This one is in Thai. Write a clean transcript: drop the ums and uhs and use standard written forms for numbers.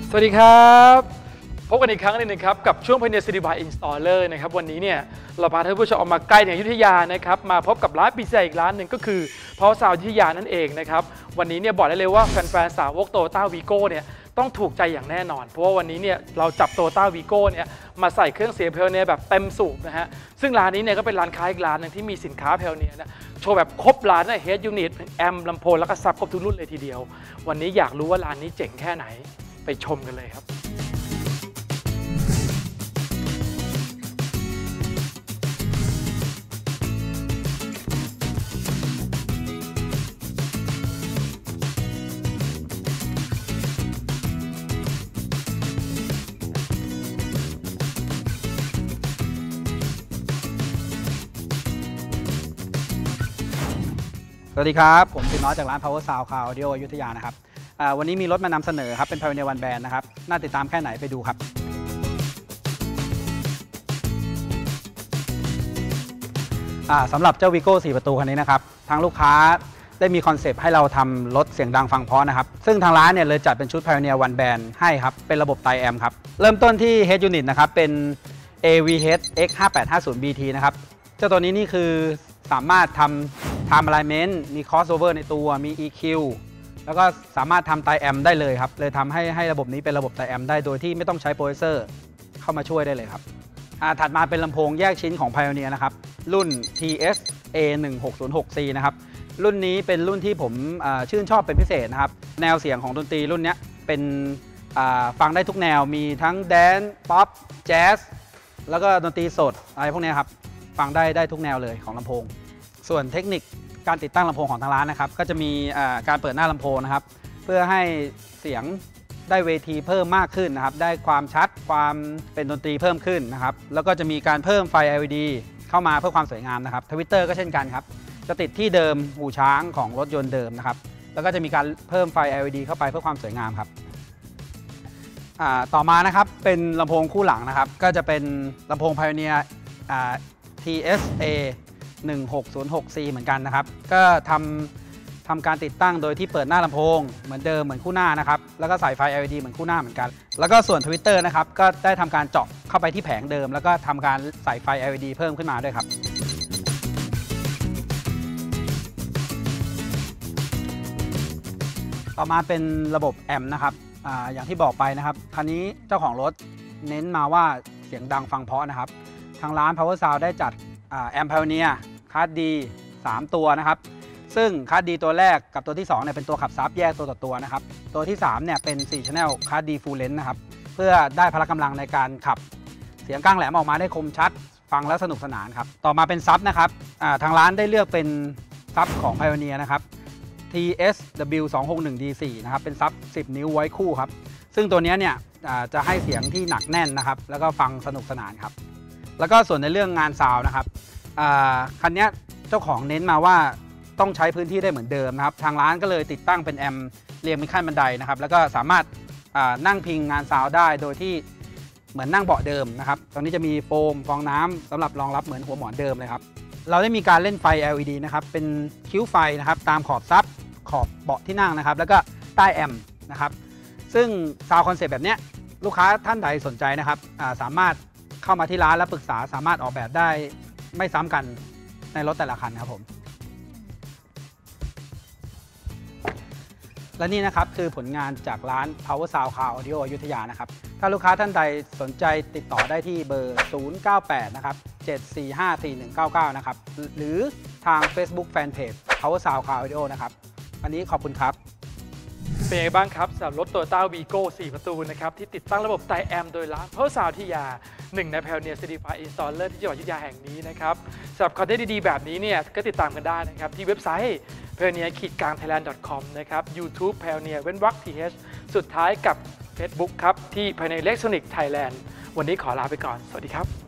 สวัสดีครับพบกันอีกครั้งนึงนะครับกับช่วง Pioneer City by Installer นะครับวันนี้เนี่ยเราพาท่านผู้ชมออกมาใกล้ในอยุธยานะครับมาพบกับร้านพิเศษอีกร้านหนึ่งก็คือ Power Sound อยุธยานั่นเองนะครับวันนี้เนี่ยบอกได้เลยว่าแฟนๆสาวก Toyota Vigo เนี่ยต้องถูกใจอย่างแน่นอนเพราะว่าวันนี้เนี่ยเราจับ Toyota Vigo เนี่ยมาใส่เครื่องเสียง Pioneer แบบเต็มสูบนะฮะซึ่งร้านนี้เนี่ยก็เป็นร้านค้าอีกร้านนึงที่มีสินค้า Pioneer นะโชว์แบบครบร้านนะ Head Unit แอมลำโพงแล้วก็ซับครบทุกรุ่นเลยทีเดียววันนี้อยากรู้ว่าร้านนี้เจ๋งแค่ไหนไปชมกันเลยครับสวัสดีครับผมติน้อยจากร้าน Power Sound Car Audio อยุธยานะครับวันนี้มีรถมานำเสนอครับเป็น Pioneer One Band นะครับน่าติดตามแค่ไหนไปดูครับสำหรับเจ้า Vigo 4 ประตูคันนี้นะครับทางลูกค้าได้มีคอนเซปต์ให้เราทำรถเสียงดังฟังเพราะนะครับซึ่งทางร้านเนี่ยเลยจัดเป็นชุด Pioneer One Band ให้ครับเป็นระบบไตแอมครับเริ่มต้นที่ Head Unit นะครับเป็น AVH X5850BT นะครับเจ้าตัวนี้นี่คือสามารถทำ Time Alignment มี Crossover ในตัวมี EQ แล้วก็สามารถทำไตแอมได้เลยครับเลยทำให้ระบบนี้เป็นระบบไตแอมได้โดยที่ไม่ต้องใช้โปรดิวเซอร์เข้ามาช่วยได้เลยครับถัดมาเป็นลำโพงแยกชิ้นของ Pioneer นะครับรุ่น TS A1606C นะครับรุ่นนี้เป็นรุ่นที่ผมชื่นชอบเป็นพิเศษนะครับแนวเสียงของดนตรีรุ่นนี้เป็นฟังได้ทุกแนวมีทั้งแดนซ์ป๊อปแจ๊สแล้วก็ดนตรีสดอะไรพวกนี้ครับฟังได้ทุกแนวเลยของลำโพงส่วนเทคนิคการติดตั้งลำโพงของทางร้านนะครับก็จะมีการเปิดหน้าลำโพงนะครับเพื่อให้เสียงได้เวทีเพิ่มมากขึ้นนะครับได้ความชัดความเป็นดนตรีเพิ่มขึ้นนะครับแล้วก็จะมีการเพิ่มไฟ LED เข้ามาเพื่อความสวยงามนะครับทวิตเตอร์ก็เช่นกันครับจะติดที่เดิมหูช้างของรถยนต์เดิมนะครับแล้วก็จะมีการเพิ่มไฟ LED เข้าไปเพื่อความสวยงามครับต่อมานะครับเป็นลำโพงคู่หลังนะครับก็จะเป็นลำโพง Pioneer TSA 1606C เหมือนกันนะครับก็ทำการติดตั้งโดยที่เปิดหน้าลำโพงเหมือนเดิมเหมือนคู่หน้านะครับแล้วก็ใส่ไฟ LED เหมือนคู่หน้าเหมือนกันแล้วก็ส่วนทวิตเตอร์นะครับก็ได้ทำการเจาะเข้าไปที่แผงเดิมแล้วก็ทำการใส่ไฟ LED เพิ่มขึ้นมาด้วยครับต่อมาเป็นระบบแอมป์นะครับอย่างที่บอกไปนะครับคันนี้เจ้าของรถเน้นมาว่าเสียงดังฟังเพราะนะครับทางร้าน Power Sound ได้จัดแอมป์ Pioneer คาร์ดดี3ตัวนะครับซึ่งคาร์ดดีตัวแรกกับตัวที่2เนี่ยเป็นตัวขับซับแยกตัวต่อตัวนะครับตัวที่3เนี่ยเป็น4 Channel คาร์ดดี Full Length นะครับเพื่อได้พละกำลังในการขับเสียงก้างแหลมออกมาได้คมชัดฟังแล้วสนุกสนานครับต่อมาเป็นซับนะครับทางร้านได้เลือกเป็นซับของ Pioneer นะครับ TSW261D4 นะครับเป็นซับ10 นิ้วไว้คู่ครับซึ่งตัวนี้เนี่ยจะให้เสียงที่หนักแน่นนะครับแล้วก็ฟังสนุกสนานครับแล้วก็ส่วนในเรื่องงานซาวด์นะครับคันนี้เจ้าของเน้นมาว่าต้องใช้พื้นที่ได้เหมือนเดิมนะครับทางร้านก็เลยติดตั้งเป็นแอมป์เรียงเป็นขั้นบันไดนะครับแล้วก็สามารถนั่งพิงงานซาวด์ได้โดยที่เหมือนนั่งเบาะเดิมนะครับตรงนี้จะมีโฟมฟองน้ำสำหรับรองรับเหมือนหัวหมอนเดิมเลยครับเราได้มีการเล่นไฟ LED นะครับเป็นคิ้วไฟนะครับตามขอบซับขอบเบาะที่นั่งนะครับแล้วก็ใต้แอมป์นะครับซึ่งซาวด์คอนเซ็ปต์แบบนี้ลูกค้าท่านใดสนใจนะครับสามารถเข้ามาที่ร้านและปรึกษาสามารถออกแบบได้ไม่ซ้ำกันในรถแต่ละคันครับผมและนี่นะครับคือผลงานจากร้าน Power Sound Car Audio อยุธยานะครับถ้าลูกค้าท่านใดสนใจติดต่อได้ที่เบอร์ 098 นะครับ 7454199 นะครับหรือทาง Facebook Fanpage Power Sound Car Audio นะครับวันนี้ขอบคุณครับเป็นไงบ้างครับสำหรับรถ Toyota Vigo 4 ประตูนะครับที่ติดตั้งระบบไตแอมโดยร้าน Power Sound อยุธยาหนึ่งใน Pioneer Certified Installer ที่จังหวัดอยุธยาแห่งนี้นะครับสำหรับคอนเทนต์ดีๆแบบนี้เนี่ยก็ติดตามกันได้นะครับที่เว็บไซต์ pioneer-thailand.com นะครับ YouTube Pioneer _th สุดท้ายกับ Facebook ครับที่ Pioneer Electronic Thailand วันนี้ขอลาไปก่อนสวัสดีครับ